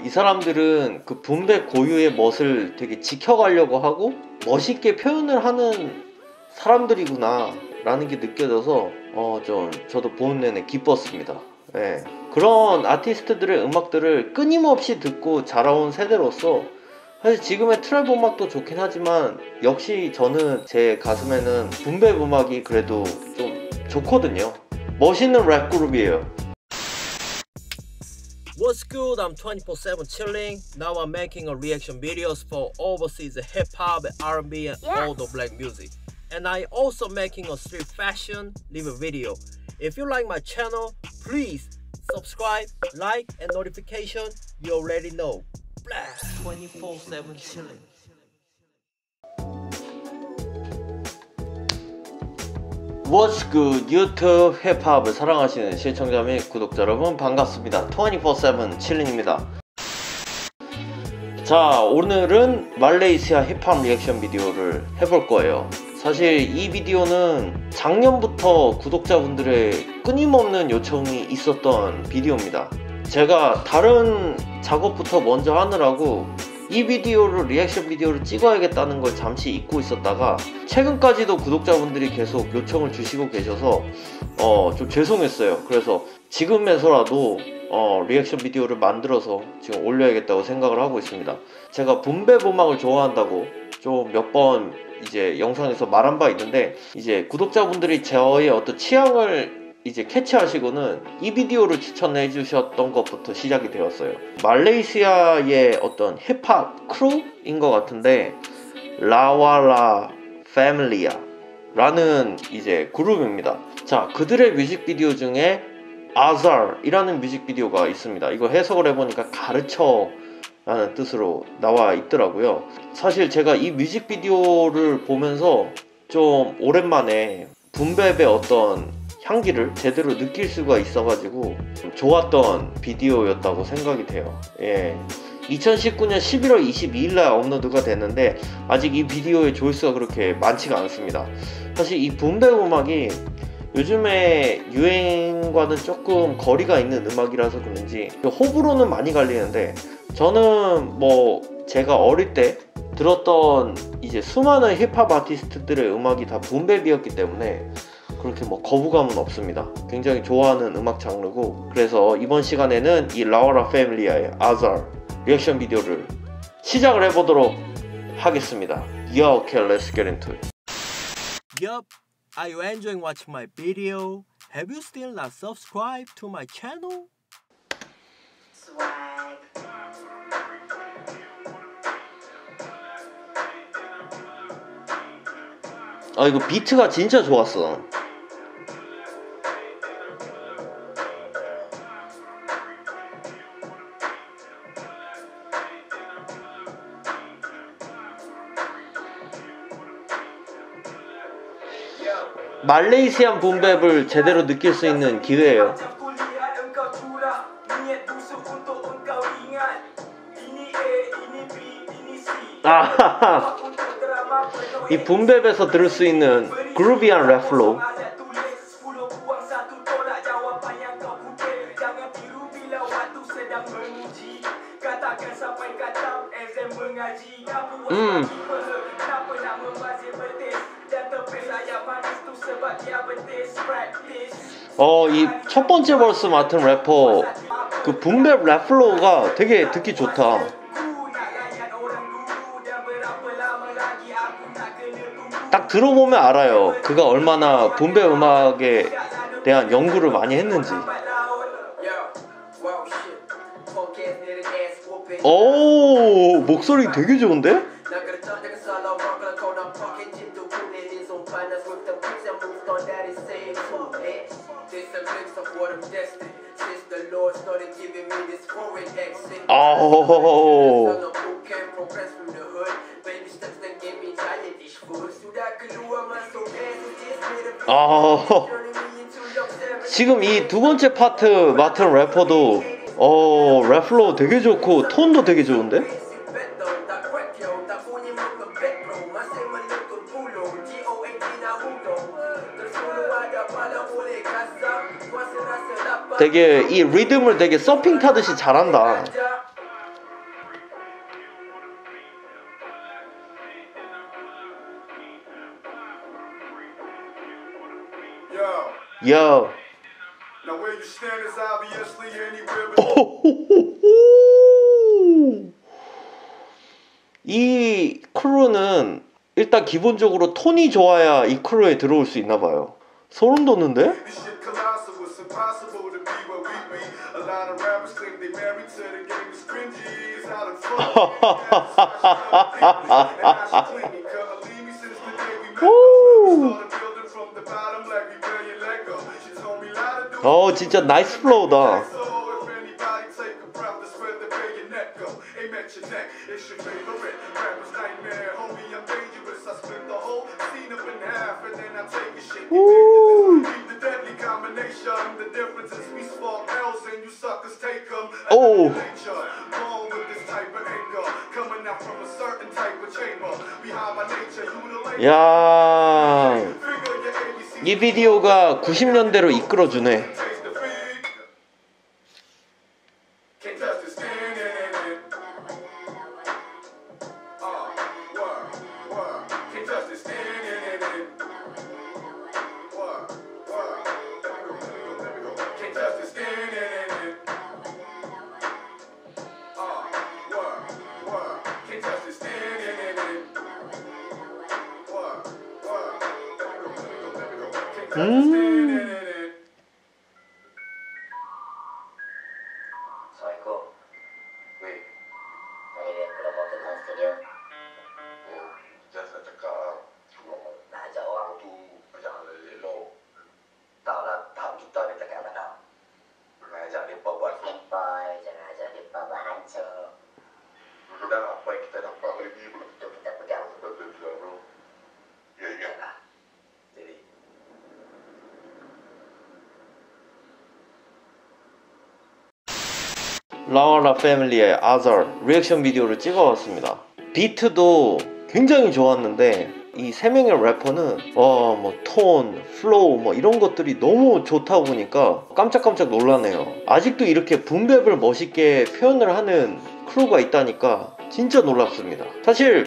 이 사람들은 그 분배 고유의 멋을 되게 지켜가려고 하고 멋있게 표현을 하는 사람들이구나 라는 게 느껴져서 저도 보는 내내 기뻤습니다. 예. 그런 아티스트들의 음악들을 끊임없이 듣고 자라온 세대로서 사실 지금의 트랩 음악도 좋긴 하지만 역시 저는 제 가슴에는 분배 음악이 그래도 좀 좋거든요. 멋있는 랩 그룹이에요. What's good? I'm 24/7 chilling. Now I'm making a reaction videos for overseas hip hop, R&B, and all the black music. And I also making a street fashion review video. If you like my channel, please subscribe, like, and notification. You already know. 24/7 chilling. What's good? 유튜브 힙합을 사랑하시는 시청자 및 구독자 여러분 반갑습니다. 24/7 칠린입니다. 자, 오늘은 말레이시아 힙합 리액션 비디오를 해볼 거예요. 사실 이 비디오는 작년부터 구독자분들의 끊임없는 요청이 있었던 비디오입니다. 제가 다른 작업부터 먼저 하느라고 이 비디오를 리액션 비디오를 찍어야겠다는 걸 잠시 잊고 있었다가 최근까지도 구독자분들이 계속 요청을 주시고 계셔서 좀 죄송했어요. 그래서 지금에서라도 리액션 비디오를 만들어서 지금 올려야겠다고 생각을 하고 있습니다. 제가 분배 음악을 좋아한다고 좀 몇 번 이제 영상에서 말한 바 있는데, 이제 구독자분들이 저의 어떤 취향을 이제 캐치하시고는 이 비디오를 추천해 주셨던 것부터 시작이 되었어요. 말레이시아의 어떤 힙합 크루인 것 같은데 라와라 패밀리아 라는 이제 그룹입니다. 자, 그들의 뮤직비디오 중에 아잘이라는 뮤직비디오가 있습니다. 이거 해석을 해보니까 가르쳐 라는 뜻으로 나와 있더라고요. 사실 제가 이 뮤직비디오를 보면서 좀 오랜만에 분배의 어떤 향기를 제대로 느낄 수가 있어가지고 좀 좋았던 비디오였다고 생각이 돼요. 예. 2019년 11월 22일날 업로드가 됐는데 아직 이 비디오의 조회수가 그렇게 많지가 않습니다. 사실 이 분배 음악이 요즘에 유행과는 조금 거리가 있는 음악이라서 그런지 호불호는 많이 갈리는데, 저는 뭐 제가 어릴 때 들었던 이제 수많은 힙합 아티스트들의 음악이 다 분배비였기 때문에 그렇게 뭐 거부감은 없습니다. 굉장히 좋아하는 음악 장르고, 그래서 이번 시간에는 이 라와라 패밀리아의 아잘 리액션 비디오를 시작을 해보도록 하겠습니다. Yo, okay, let's get into it. Yup. Are you enjoying watching my video? Have you still not subscribed to my channel? Swag. 이거 비트가 진짜 좋았어. 말레이시안 붐랩을 제대로 느낄 수 있는 기회예요. 이 붐랩에서 들을 수 있는 그루비한 랩 플로우. 이 첫 번째 버스 맡은 래퍼 그 붐랩 랩 플로우가 되게 듣기 좋다. 딱 들어보면 알아요. 그가 얼마나 분배 음악에 대한 연구를 많이 했는지. 오, 목소리 되게 좋은데? 아오. 지금 이 두 번째 파트 맡은 래퍼도 랩 플로우 되게 좋고 톤도 되게 좋은데? 되게 이 리듬을 되게 서핑 타듯이 잘한다. 야. 이 크루는 일단 기본적으로 톤이 좋아야 이 크루에 들어올 수 있나봐요. 소름 돋는데? 진짜 나이스 플로우다. 오. 야, 이 비디오가 90년대로 이끌어주네. 라와라 패밀리의 아저 리액션 비디오를 찍어왔습니다. 비트도 굉장히 좋았는데 이 세 명의 래퍼는 뭐 톤, 플로우 뭐 이런 것들이 너무 좋다 보니까 깜짝깜짝 놀라네요. 아직도 이렇게 붐랩을 멋있게 표현을 하는 크루가 있다니까 진짜 놀랍습니다. 사실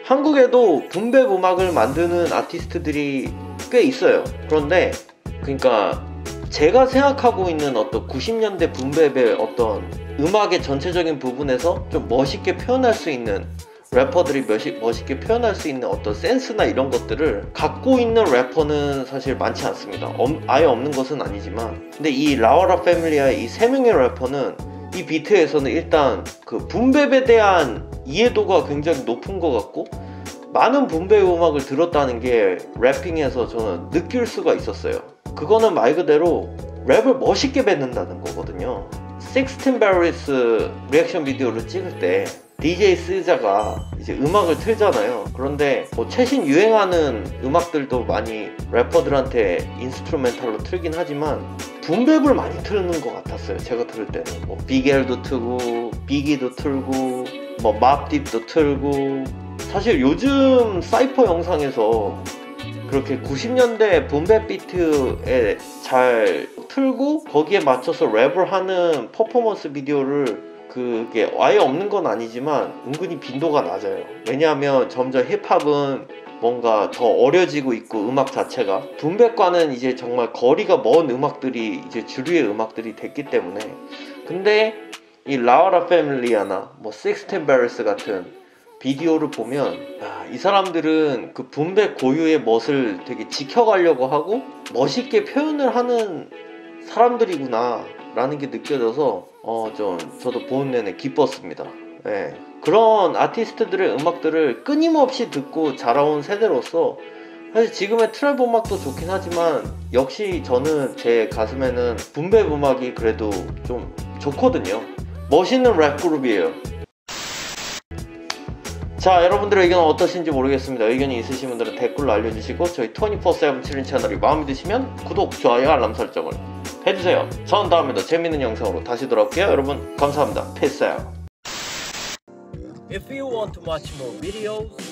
한국에도 붐랩 음악을 만드는 아티스트들이 꽤 있어요. 그런데 그러니까 제가 생각하고 있는 어떤 90년대 붐랩의 어떤 음악의 전체적인 부분에서 좀 멋있게 표현할 수 있는 래퍼들이 멋있게 표현할 수 있는 어떤 센스나 이런 것들을 갖고 있는 래퍼는 사실 많지 않습니다. 아예 없는 것은 아니지만, 근데 이 라와라 패밀리의 이 세 명의 래퍼는 이 비트에서는 일단 그 붐랩에 대한 이해도가 굉장히 높은 것 같고 많은 붐랩 음악을 들었다는 게 래핑에서 저는 느낄 수가 있었어요. 그거는 말 그대로 랩을 멋있게 뱉는다는 거거든요. 16barrels 리액션 비디오를 찍을 때 DJ 스자가 이제 음악을 틀잖아요. 그런데 뭐 최신 유행하는 음악들도 많이 래퍼들한테 인스트루멘탈로 틀긴 하지만 붐랩을 많이 틀는 것 같았어요. 제가 들을 때는 뭐 비겔도 틀고 비기도 틀고 뭐 맙딥도 틀고, 사실 요즘 사이퍼 영상에서 그렇게 90년대 붐랩 비트에 잘 틀고 거기에 맞춰서 랩을 하는 퍼포먼스 비디오를 그게 아예 없는 건 아니지만 은근히 빈도가 낮아요. 왜냐하면 점점 힙합은 뭔가 더 어려지고 있고 음악 자체가 붐랩과는 이제 정말 거리가 먼 음악들이 이제 주류의 음악들이 됐기 때문에. 근데 이 라와라 패밀리아나 뭐 16barrels 같은 비디오를 보면 이 사람들은 그 붐랩 고유의 멋을 되게 지켜가려고 하고 멋있게 표현을 하는 사람들이구나 라는 게 느껴져서 좀 저도 보는 내내 기뻤습니다. 네. 그런 아티스트들의 음악들을 끊임없이 듣고 자라온 세대로서 사실 지금의 트랩 음악도 좋긴 하지만 역시 저는 제 가슴에는 붐랩 음악이 그래도 좀 좋거든요. 멋있는 랩 그룹이에요. 자, 여러분들의 의견은 어떠신지 모르겠습니다. 의견이 있으신 분들은 댓글로 알려주시고 저희 24/7 칠린 채널이 마음에 드시면 구독, 좋아요, 알람 설정을 해주세요. 전 다음에도 재밌는 영상으로 다시 돌아올게요. 여러분 감사합니다. Peace out. If you want to watch more videos,